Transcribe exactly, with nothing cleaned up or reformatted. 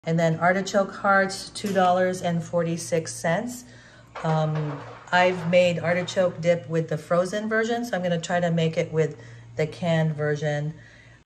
And then artichoke hearts, two dollars and forty-six cents. Um, I've made artichoke dip with the frozen version, so I'm gonna try to make it with the canned version.